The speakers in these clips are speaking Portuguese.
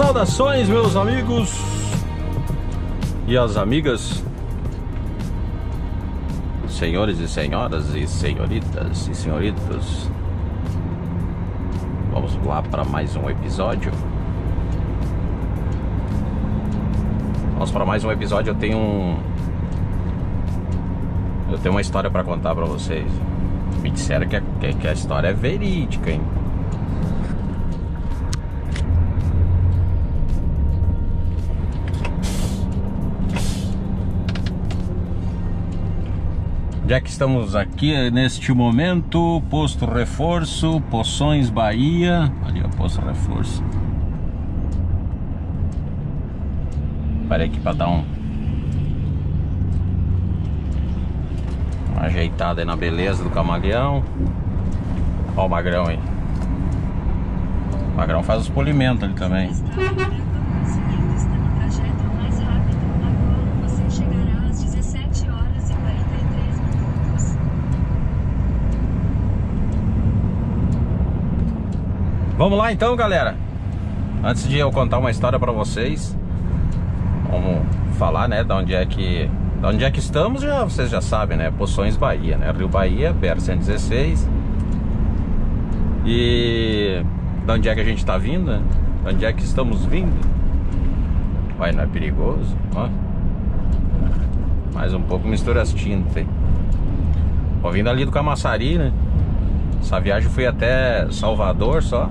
Saudações, meus amigos e as amigas, senhores e senhoras e senhoritas e senhoritos. Vamos lá para mais um episódio. Eu tenho uma história para contar para vocês. Me disseram que a história é verídica, hein? Já que estamos aqui neste momento, Posto Reforço, Poções, Bahia. Ali o Posto Reforço. Parei aqui para dar uma ajeitada aí na beleza do camaleão. Olha o Magrão aí. O Magrão faz os polimentos ali também. Vamos lá então, galera. Antes de eu contar uma história pra vocês, vamos falar, né, de onde é que estamos. Vocês já sabem, né? Poções, Bahia, né? Rio Bahia, BR-116. E de onde é que a gente tá vindo, né? De onde é que estamos vindo? Vai, não é perigoso? Ó. Mais um pouco mistura as tintas, hein? Tô vindo ali do Camaçari, né? Essa viagem fui até Salvador só.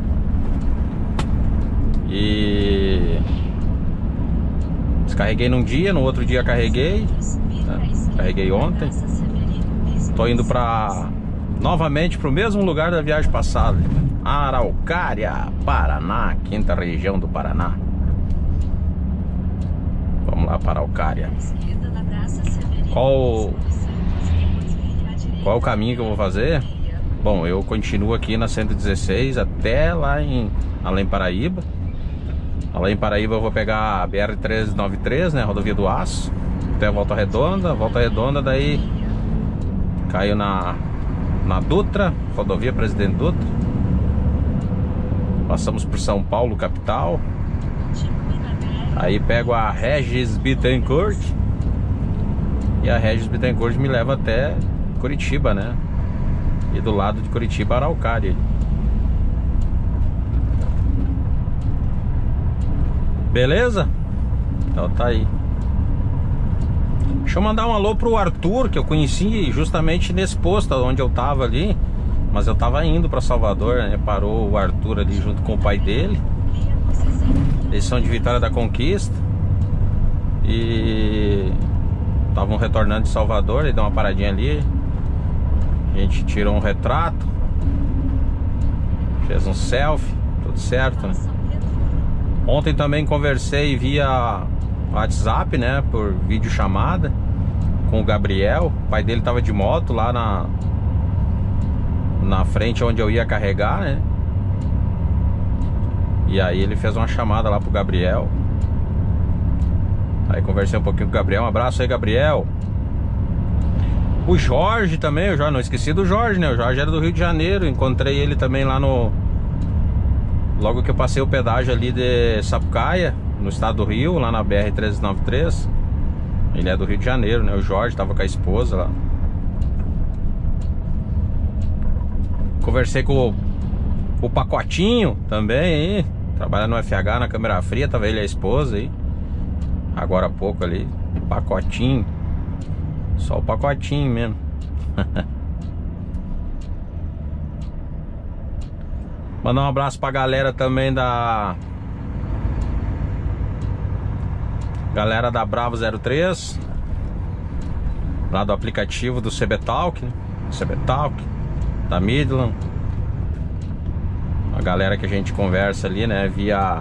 E descarreguei num dia, no outro dia carreguei, né? Carreguei ontem. Tô indo novamente para o mesmo lugar da viagem passada, Araucária, Paraná, quinta região do Paraná. Vamos lá para Araucária. Qual o caminho que eu vou fazer? Bom, eu continuo aqui na 116 até lá em Além Paraíba. Além Paraíba eu vou pegar a BR-393, né, rodovia do Aço, até Volta Redonda, daí caio na Dutra, rodovia Presidente Dutra. Passamos por São Paulo, capital. Aí pego a Regis Bittencourt. E a Regis Bittencourt me leva até Curitiba, né? E do lado de Curitiba, Araucária. Beleza? Então tá aí. Deixa eu mandar um alô pro Arthur, que eu conheci justamente nesse posto onde eu tava ali. Mas eu tava indo pra Salvador, né? Parou o Arthur ali junto com o pai dele. Eles são de Vitória da Conquista. E estavam retornando de Salvador. Ele deu uma paradinha ali. A gente tirou um retrato, fez um selfie, tudo certo, né? Ontem também conversei via WhatsApp, né? Por videochamada com o Gabriel. O pai dele tava de moto lá na frente onde eu ia carregar, né? E aí ele fez uma chamada lá pro Gabriel. Aí conversei um pouquinho com o Gabriel. Um abraço aí, Gabriel. O Jorge também, não esqueci do Jorge, né? O Jorge era do Rio de Janeiro. Encontrei ele também lá logo que eu passei o pedágio ali de Sapucaia, no estado do Rio, lá na BR-393. Ele é do Rio de Janeiro, né? O Jorge tava com a esposa lá. Conversei com o Pacotinho também aí. Trabalha no FH, na câmera fria. Tava ele e a esposa aí. Agora há pouco ali. Pacotinho. Só o pacotinho mesmo. Mandar um abraço pra galera também da Bravo 03, lá do aplicativo do CBTalk, né? CBTalk, da Midland. A galera que a gente conversa ali, né? Via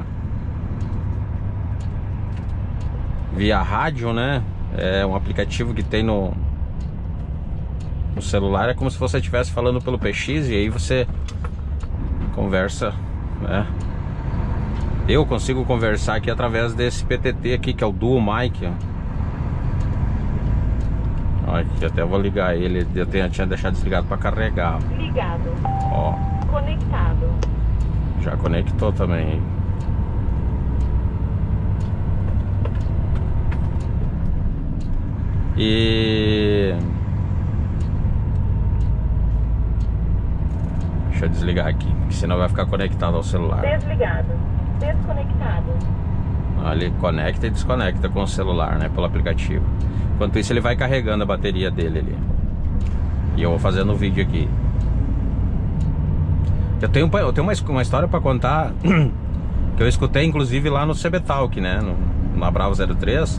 rádio, né? É um aplicativo que tem no celular. É como se você estivesse falando pelo PX. E aí você conversa, né? Eu consigo conversar aqui através desse PTT aqui, que é o Dual Mic, ó. Aqui, até vou ligar ele. Eu tinha deixado desligado para carregar. Ligado. Ó. Conectado. Já conectou também. E... deixa eu desligar aqui, senão vai ficar conectado ao celular. Desligado. Desconectado. Ele conecta e desconecta com o celular, né? Pelo aplicativo. Enquanto isso ele vai carregando a bateria dele ali. E eu vou fazendo o vídeo aqui. Eu tenho uma história pra contar que eu escutei inclusive lá no CB Talk, né? Na Bravo 03.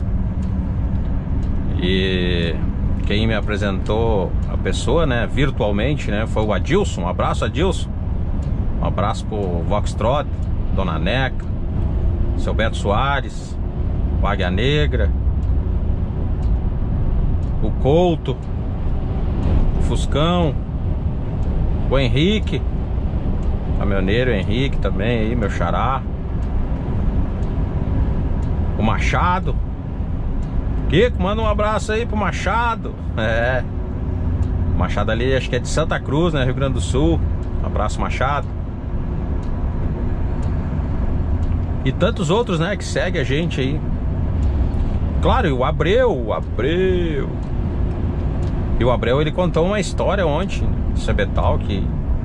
E quem me apresentou a pessoa, né? Virtualmente, né? Foi o Adilson. Um abraço, Adilson. Um abraço pro Voxtrot, Dona Neca, seu Beto Soares, o Águia Negra, o Couto, o Fuscão, o Henrique, caminhoneiro Henrique também aí, meu xará, o Machado. Kiko, manda um abraço aí pro Machado. O Machado ali, acho que é de Santa Cruz, né, Rio Grande do Sul. Um abraço, Machado. E tantos outros, né, que seguem a gente aí. Claro, e o Abreu. E o Abreu, ele contou uma história ontem no CBTAL, que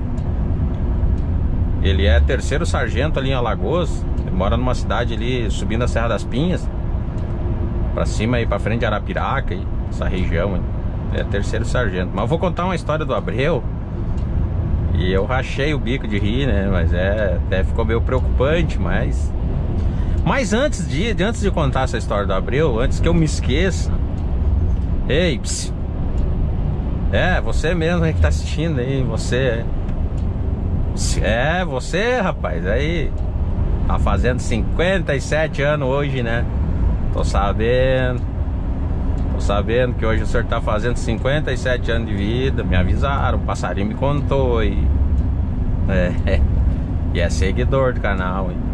ele é terceiro sargento ali em Alagoas. Ele mora numa cidade ali, subindo a Serra das Pinhas, pra cima e pra frente de Arapiraca, e essa região. Ele é terceiro sargento. Mas eu vou contar uma história do Abreu. E eu rachei o bico de rir, né? Mas até ficou meio preocupante, Mas antes de contar essa história do Abreu, antes que eu me esqueça, ei, psiu. Você mesmo que tá assistindo aí, você, rapaz, aí tá fazendo 57 anos hoje, né? Tô sabendo que hoje o senhor tá fazendo 57 anos de vida. Me avisaram, o passarinho me contou e é seguidor do canal, hein?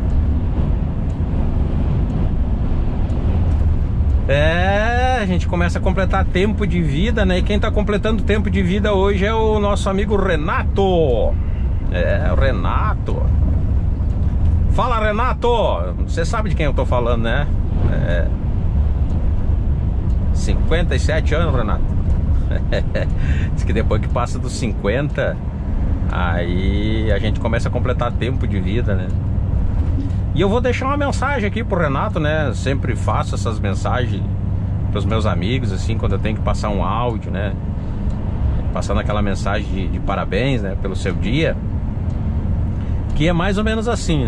A gente começa a completar tempo de vida, né? E quem tá completando tempo de vida hoje é o nosso amigo Renato. O Renato. Fala, Renato! Você sabe de quem eu tô falando, né? 57 anos, Renato. Diz que depois que passa dos 50, aí a gente começa a completar tempo de vida, né? E eu vou deixar uma mensagem aqui pro Renato, né? Sempre faço essas mensagens pros meus amigos, assim, quando eu tenho que passar um áudio, né? Passando aquela mensagem de parabéns, né? Pelo seu dia. Que é mais ou menos assim, né?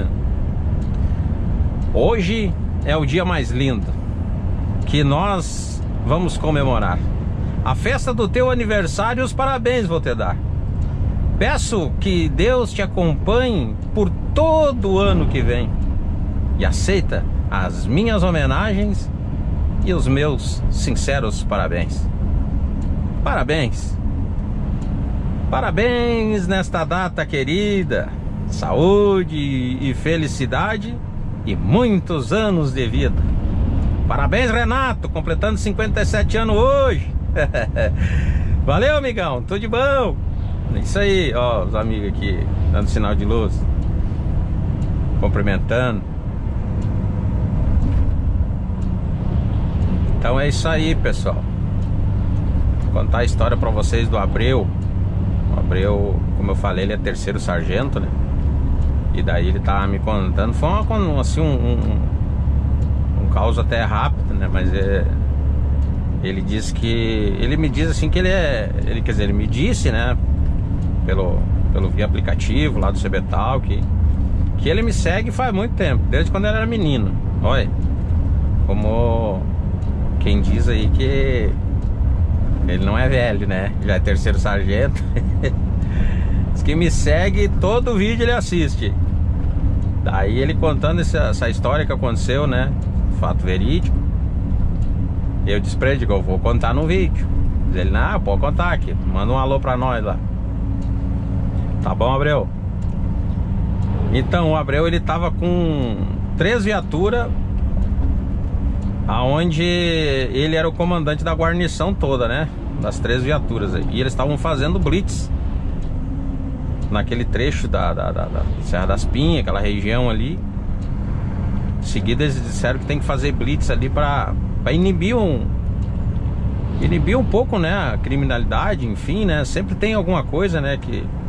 Hoje é o dia mais lindo que nós vamos comemorar. A festa do teu aniversário, os parabéns vou te dar. Peço que Deus te acompanhe por todo o ano que vem. E aceita as minhas homenagens e os meus sinceros parabéns. Parabéns. Parabéns nesta data querida. Saúde e felicidade e muitos anos de vida. Parabéns, Renato, completando 57 anos hoje. Valeu, amigão, tudo de bom. É isso aí, ó, os amigos aqui dando sinal de luz, cumprimentando. Então é isso aí, pessoal. Vou contar a história pra vocês do Abreu. O Abreu, como eu falei, ele é terceiro sargento, né? E daí ele tá me contando. Foi assim, um caos até rápido, né? Mas ele diz que... Ele me diz assim que quer dizer, ele me disse, né? Pelo via aplicativo lá do CBTAL, que ele me segue faz muito tempo, desde quando ele era menino. Olha, como quem diz aí que ele não é velho, né? Já é terceiro sargento. Diz que me segue, todo vídeo ele assiste. Daí ele contando essa história que aconteceu, né? Fato verídico. Eu disse pra ele, eu vou contar no vídeo. Diz ele, não, pode contar aqui. Manda um alô pra nós lá. Tá bom, Abreu? Então, o Abreu, ele tava com 3 viaturas, aonde ele era o comandante da guarnição toda, né? Das 3 viaturas aí. E eles estavam fazendo blitz naquele trecho da Serra das Pinhas, aquela região ali. Em seguida eles disseram que tem que fazer blitz ali pra inibir inibir um pouco, né, a criminalidade, enfim, né? Sempre tem alguma coisa, né,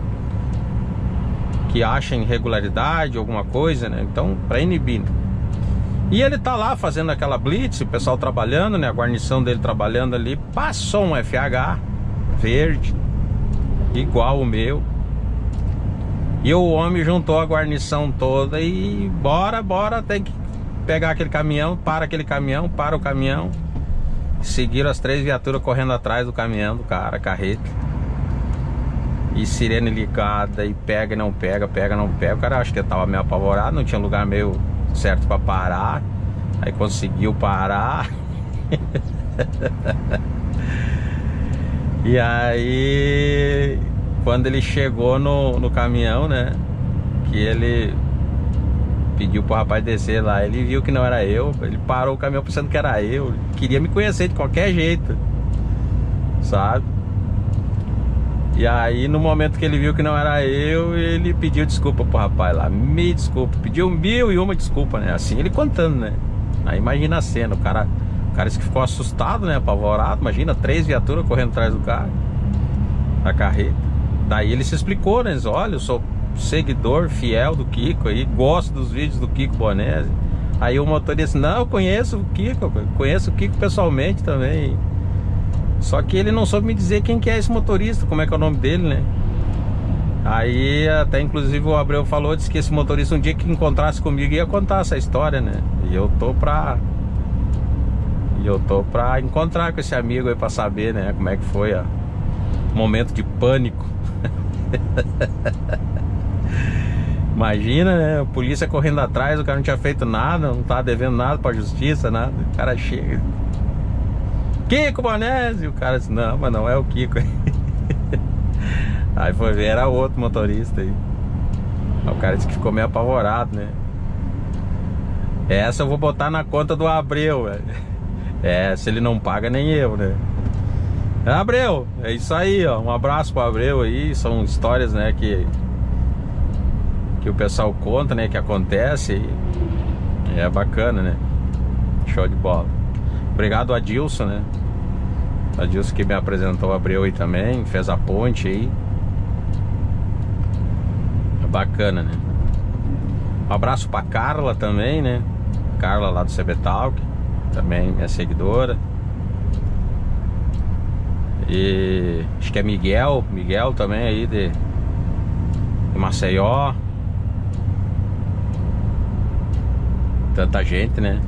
que acha irregularidade, alguma coisa, né? Então, para inibir. E ele tá lá fazendo aquela blitz, o pessoal trabalhando, né? A guarnição dele trabalhando ali. Passou um FH verde, igual o meu. E o homem juntou a guarnição toda e bora, tem que pegar aquele caminhão, para o caminhão. Seguiram as 3 viaturas correndo atrás do caminhão do cara, carreta. E sirene ligada, e pega e não pega, pega e não pega. O cara acho que tava meio apavorado, não tinha lugar meio certo pra parar. Aí conseguiu parar. E aí, quando ele chegou no caminhão, né, que ele pediu pro rapaz descer lá, ele viu que não era eu. Ele parou o caminhão pensando que era eu. Ele queria me conhecer de qualquer jeito, sabe? E aí, no momento que ele viu que não era eu, ele pediu desculpa pro rapaz lá. Me desculpa, pediu 1001 desculpa, né? Assim ele contando, né? Aí imagina a cena, o cara disse que ficou assustado, né? Apavorado. Imagina, 3 viaturas correndo atrás do carro, da carreta. Daí ele se explicou, né? Ele disse, olha, eu sou seguidor fiel do Kiko aí, gosto dos vídeos do Kiko Bonesi. Aí o motorista, não, eu conheço o Kiko pessoalmente também. Só que ele não soube me dizer quem que é esse motorista, como é que é o nome dele, né? Aí até inclusive o Abreu falou, disse que esse motorista um dia que encontrasse comigo ia contar essa história, né? E eu tô pra encontrar com esse amigo aí pra saber, né? Como é que foi o momento de pânico. Imagina, né? A polícia correndo atrás, o cara não tinha feito nada, não tava devendo nada pra justiça, nada. O cara chega, Kiko Bonesi, o cara disse, não, mas não é o Kiko. Aí foi ver, era outro motorista aí. Aí o cara disse que ficou meio apavorado, né? Essa eu vou botar na conta do Abreu, velho. Se ele não paga, nem eu, né? Abreu, é isso aí, ó. Um abraço pro Abreu aí. São histórias, né, que o pessoal conta, né, que acontece. E é bacana, né? Show de bola. Obrigado, Adilson, né? Adilson que me apresentou o Abreu aí também, fez a ponte aí. É bacana, né? Um abraço pra Carla também, né? Carla lá do CB Talk, também minha seguidora. E acho que é Miguel também aí de Maceió. Tanta gente, né?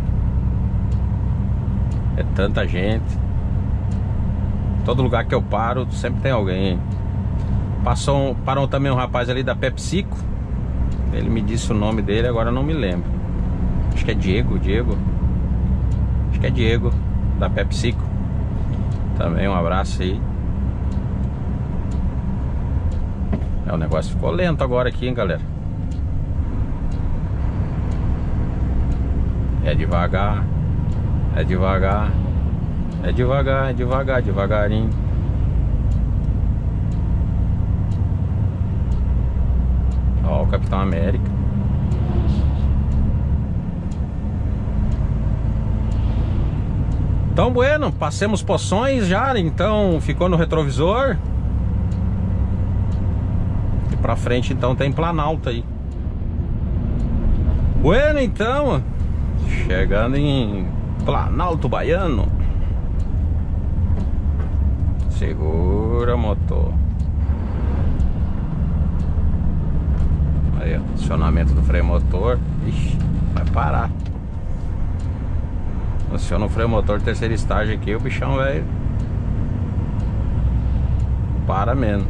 É tanta gente. Todo lugar que eu paro sempre tem alguém. Parou também um rapaz ali da PepsiCo. Ele me disse o nome dele, agora eu não me lembro. Acho que é Diego. Acho que é Diego da PepsiCo. Também um abraço aí. O negócio ficou lento agora aqui, hein, galera. É devagar. É devagar. É devagar, devagarinho. Ó, o Capitão América. Então, bueno, passemos Poções já. Então, ficou no retrovisor. E pra frente, então, tem Planalto aí. Bueno, então, chegando em Planalto Baiano. Segura, motor. Aí, ó, acionamento do freio motor. Ixi, vai parar. Aciona o freio motor, terceiro estágio aqui, o bichão, velho, para mesmo.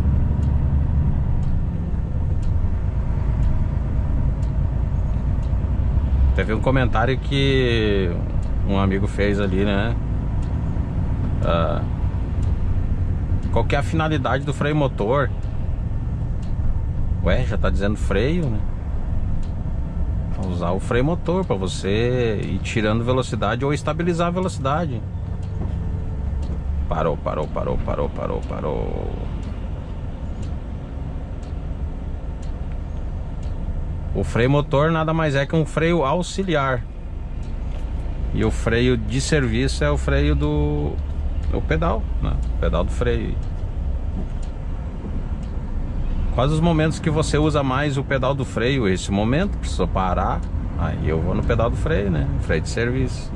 Teve um comentário que um amigo fez ali, né? Qual que é a finalidade do freio motor? Ué, já tá dizendo freio, né? Usar o freio motor para você ir tirando velocidade ou estabilizar a velocidade. Parou. O freio motor nada mais é que um freio auxiliar. E o freio de serviço é o freio O pedal, né? O pedal do freio. Quais os momentos que você usa mais o pedal do freio? Esse momento, precisou parar. Aí eu vou no pedal do freio, né? Freio de serviço.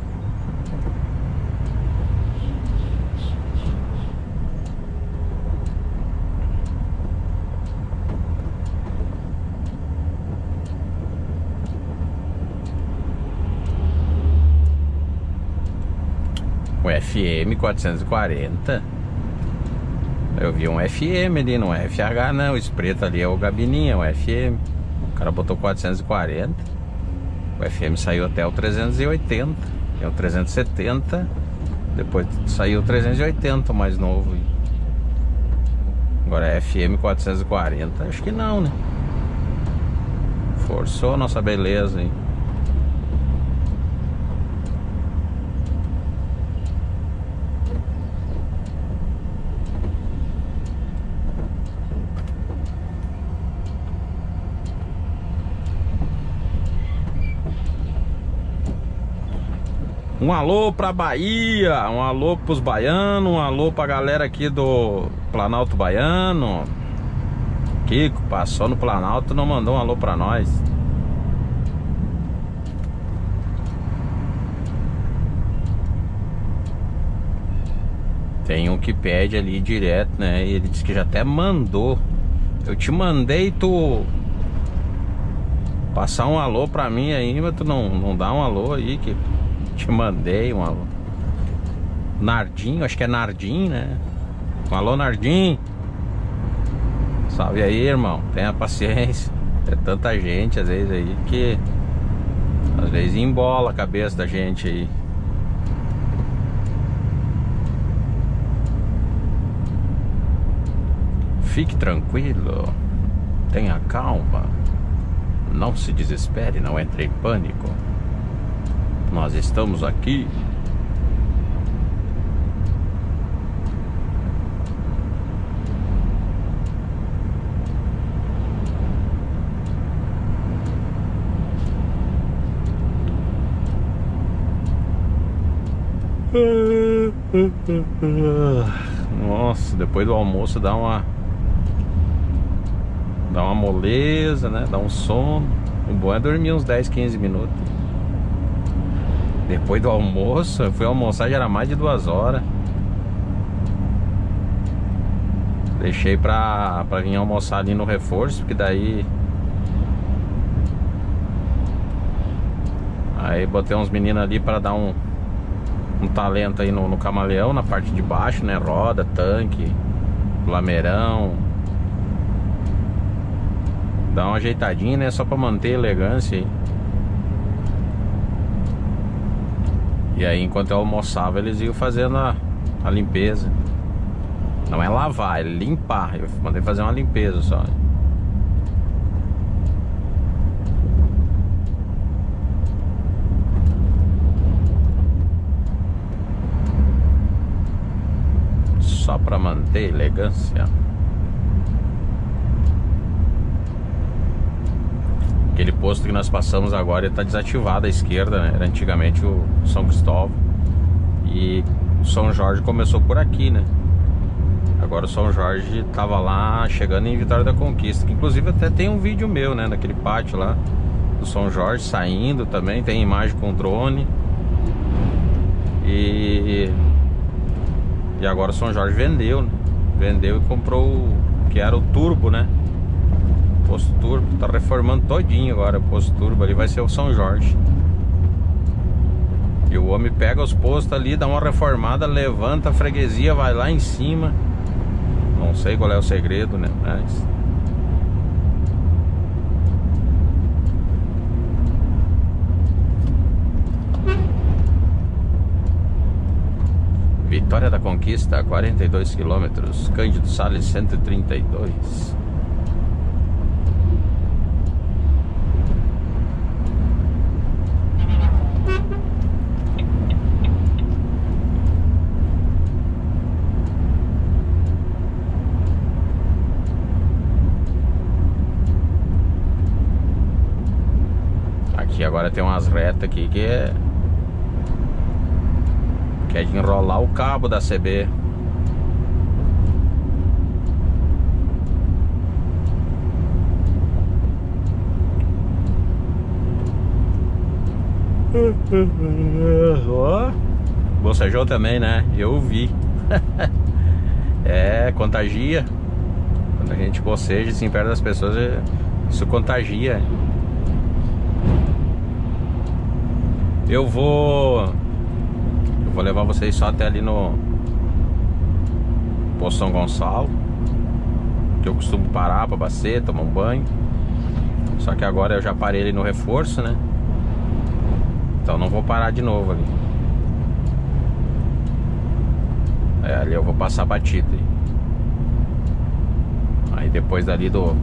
O FM 440. Eu vi um FM ali, não é FH não. Esse preto ali é o gabininha, o FM. O cara botou 440. O FM saiu até o 380. É o 370. Depois saiu o 380, o mais novo. Agora é FM 440. Acho que não, né? Forçou nossa beleza, hein? Um alô pra Bahia, um alô pros baianos, um alô pra galera aqui do Planalto Baiano. Kiko passou no Planalto e não mandou um alô pra nós. Tem um que pede ali direto, né? E ele disse que já até mandou. Eu te mandei tu passar um alô pra mim aí, mas tu não dá um alô aí, Kiko. Te mandei um alô. Nardim, acho que é Nardim, né? Um alô, Nardim. Salve aí, irmão. Tenha paciência. É tanta gente às vezes aí que às vezes embola a cabeça da gente aí. Fique tranquilo. Tenha calma. Não se desespere, não entre em pânico. Nós estamos aqui. Nossa, depois do almoço dá uma moleza, né? Dá um sono. O bom é dormir uns 10, 15 minutos. Depois do almoço, eu fui almoçar, já era mais de 2 horas. Deixei pra vir almoçar ali no reforço, porque daí... Aí botei uns meninos ali pra dar um talento aí no camaleão, na parte de baixo, né? Roda, tanque, lameirão. Dá uma ajeitadinha, né? Só pra manter a elegância aí. E aí, enquanto eu almoçava, eles iam fazendo a limpeza. Não é lavar, é limpar. Eu mandei fazer uma limpeza só. Só pra manter a elegância. Aquele posto que nós passamos agora está desativado à esquerda, né? Era antigamente o São Cristóvão. E o São Jorge começou por aqui, né? Agora o São Jorge estava lá chegando em Vitória da Conquista, que inclusive até tem um vídeo meu, né? Daquele pátio lá do São Jorge saindo também. Tem imagem com drone. E agora o São Jorge vendeu, né? Vendeu e comprou o que era o Turbo, né? Posto Turbo, tá reformando todinho agora. O posto Turbo ali vai ser o São Jorge. E o homem pega os postos ali, dá uma reformada, levanta a freguesia, vai lá em cima. Não sei qual é o segredo, né? Mas... Vitória da Conquista, 42 quilômetros. Cândido Sales, 132. Aqui agora tem umas retas aqui que Que é de enrolar o cabo da CB. Bocejou também, né? Eu vi. É, contagia. Quando a gente boceja assim perto das pessoas, isso contagia. Eu vou levar vocês só até ali no Poço São Gonçalo, que eu costumo parar pra abastecer, tomar um banho. Só que agora eu já parei ali no reforço, né? Então não vou parar de novo ali. É, ali eu vou passar batido. Aí depois dali do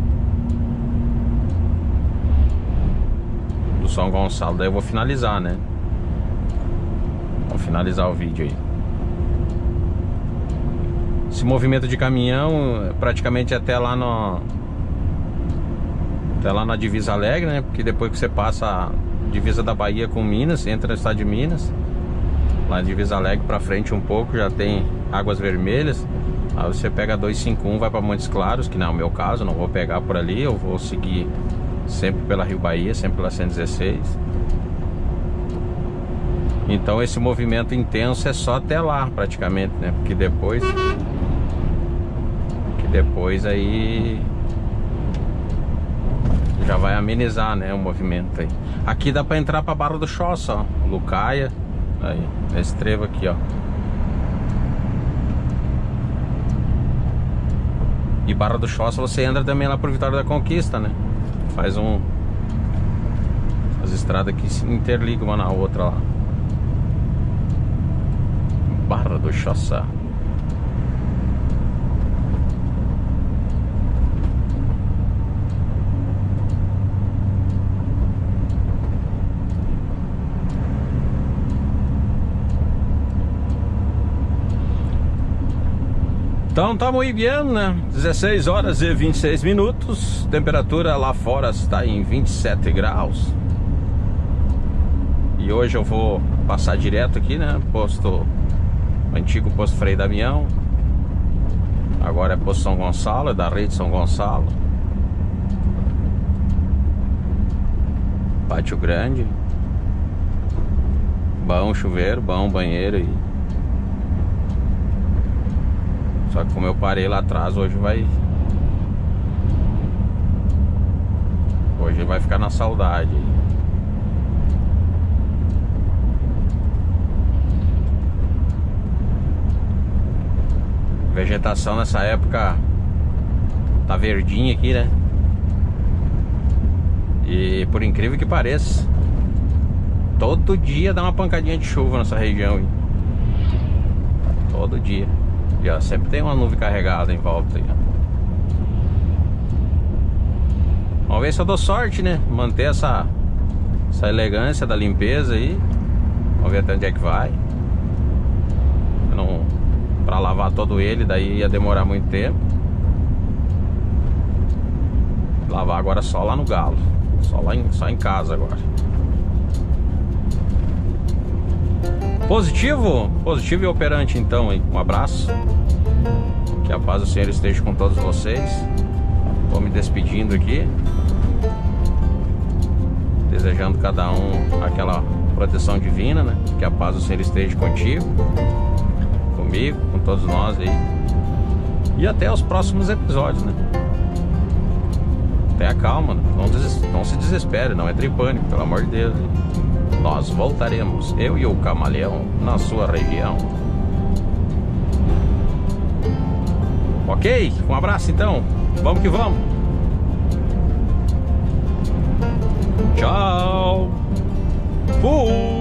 São Gonçalo, daí eu vou finalizar, né? Vou finalizar o vídeo aí. Esse movimento de caminhão praticamente até lá na Divisa Alegre, né? Porque depois que você passa a divisa da Bahia com Minas, entra no estado de Minas, lá na Divisa Alegre pra frente um pouco já tem Águas Vermelhas. Aí você pega a 251, vai pra Montes Claros, que não é o meu caso, não vou pegar por ali, eu vou seguir sempre pela Rio Bahia, sempre pela 116. Então esse movimento intenso é só até lá praticamente, né? Porque depois aí já vai amenizar, né, o movimento aí. Aqui dá pra entrar pra Barra do Choça, ó, Lucaia. Aí, esse trevo aqui, ó. E Barra do Choça você entra também lá por Vitória da Conquista, né? Faz as estradas que se interligam uma na outra lá. Barra do Choça. Então estamos aí bem, né? 16 horas e 26 minutos. Temperatura lá fora está em 27 graus. E hoje eu vou passar direto aqui, né? Antigo posto Frei Damião. Agora é posto São Gonçalo, é da rede São Gonçalo. Pátio grande. Bom chuveiro, bom banheiro aí. Só que como eu parei lá atrás, hoje vai ficar na saudade. Vegetação nessa época tá verdinha aqui, né? E por incrível que pareça, todo dia dá uma pancadinha de chuva nessa região aí. Todo dia. E ó, sempre tem uma nuvem carregada em volta aí, ó. Vamos ver se eu dou sorte, né? Manter essa elegância da limpeza aí. Vamos ver até onde é que vai. Pra lavar todo ele, daí ia demorar muito tempo. Lavar agora só lá no Galo. Só em casa agora. Positivo e operante então, hein? Um abraço. Que a paz do Senhor esteja com todos vocês. Vou me despedindo aqui, desejando cada um aquela proteção divina, né? Que a paz do Senhor esteja contigo, comigo, com todos nós aí. E até os próximos episódios, né? Tenha calma, né? Não se desespere, não entre em pânico, pelo amor de Deus. Nós voltaremos, eu e o Camaleão, na sua região. Ok? Um abraço então. Vamos que vamos. Tchau. Fui.